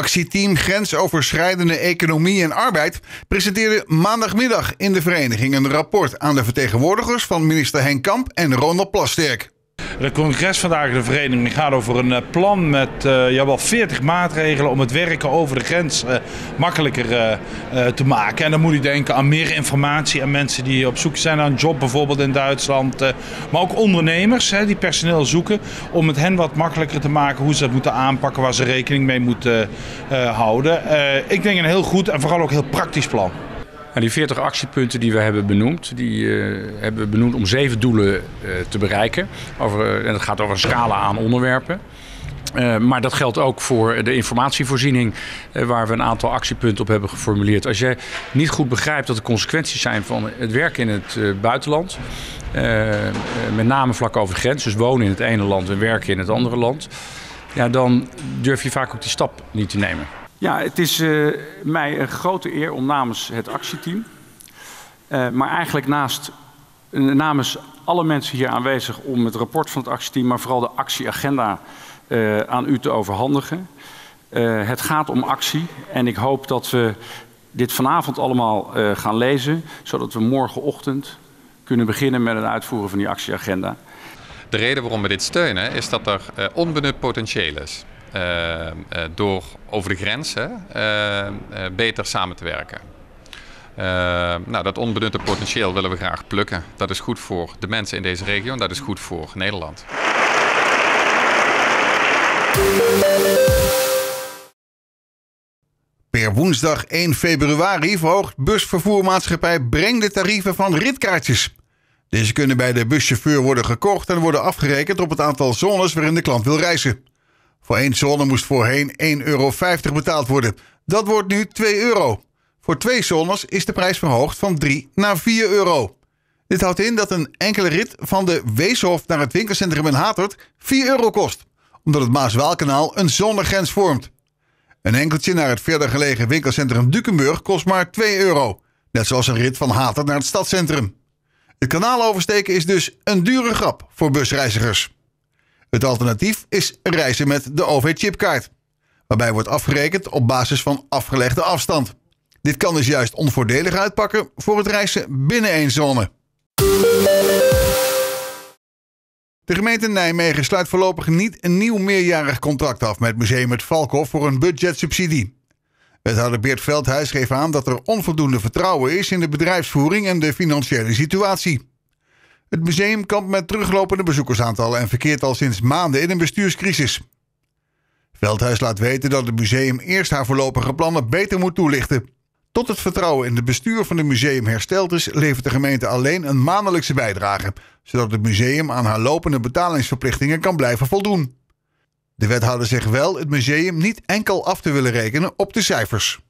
actieteam Grensoverschrijdende Economie en Arbeid presenteerde maandagmiddag in de vereniging een rapport aan de vertegenwoordigers van minister Henk Kamp en Ronald Plasterk. Het congres vandaag in de vereniging gaat over een plan met wel 40 maatregelen om het werken over de grens makkelijker te maken. En dan moet u denken aan meer informatie aan mensen die op zoek zijn naar een job, bijvoorbeeld in Duitsland. Maar ook ondernemers die personeel zoeken om het hen wat makkelijker te maken hoe ze dat moeten aanpakken, waar ze rekening mee moeten houden. Ik denk een heel goed en vooral ook heel praktisch plan. En die 40 actiepunten die we hebben benoemd, hebben we benoemd om 7 doelen te bereiken. En dat gaat over een scala aan onderwerpen. Maar dat geldt ook voor de informatievoorziening, waar we een aantal actiepunten op hebben geformuleerd. Als je niet goed begrijpt wat de consequenties zijn van het werken in het buitenland, met name vlak over de grens, dus wonen in het ene land en werken in het andere land, ja, dan durf je vaak ook die stap niet te nemen. Ja, het is mij een grote eer om namens het actieteam, maar eigenlijk namens alle mensen hier aanwezig om het rapport van het actieteam, maar vooral de actieagenda aan u te overhandigen. Het gaat om actie en ik hoop dat we dit vanavond allemaal gaan lezen, zodat we morgenochtend kunnen beginnen met het uitvoeren van die actieagenda. De reden waarom we dit steunen is dat er onbenut potentieel is. Door over de grenzen beter samen te werken. Dat onbenutte potentieel willen we graag plukken. Dat is goed voor de mensen in deze regio en dat is goed voor Nederland. Per woensdag 1 februari verhoogt busvervoermaatschappij Breng de tarieven van ritkaartjes. Deze kunnen bij de buschauffeur worden gekocht en worden afgerekend op het aantal zones waarin de klant wil reizen. Voor 1 zone moest voorheen €1,50 betaald worden. Dat wordt nu €2. Voor 2 zones is de prijs verhoogd van €3 naar €4. Dit houdt in dat een enkele rit van de Weeshof naar het winkelcentrum in Hatert €4 kost, omdat het Maas-Waalkanaal een zonegrens vormt. Een enkeltje naar het verder gelegen winkelcentrum Dukenburg kost maar €2, net zoals een rit van Hatert naar het stadscentrum. Het kanaal oversteken is dus een dure grap voor busreizigers. Het alternatief is reizen met de OV-chipkaart, waarbij wordt afgerekend op basis van afgelegde afstand. Dit kan dus juist onvoordelig uitpakken voor het reizen binnen 1 zone. De gemeente Nijmegen sluit voorlopig niet een nieuw meerjarig contract af met Museum Het Valkhof voor een budgetsubsidie. Wethouder Beert Veldhuis geeft aan dat er onvoldoende vertrouwen is in de bedrijfsvoering en de financiële situatie. Het museum kampt met teruglopende bezoekersaantallen en verkeert al sinds maanden in een bestuurscrisis. Veldhuis laat weten dat het museum eerst haar voorlopige plannen beter moet toelichten. Tot het vertrouwen in het bestuur van het museum hersteld is, levert de gemeente alleen een maandelijkse bijdrage, zodat het museum aan haar lopende betalingsverplichtingen kan blijven voldoen. De wethouder zegt wel het museum niet enkel af te willen rekenen op de cijfers.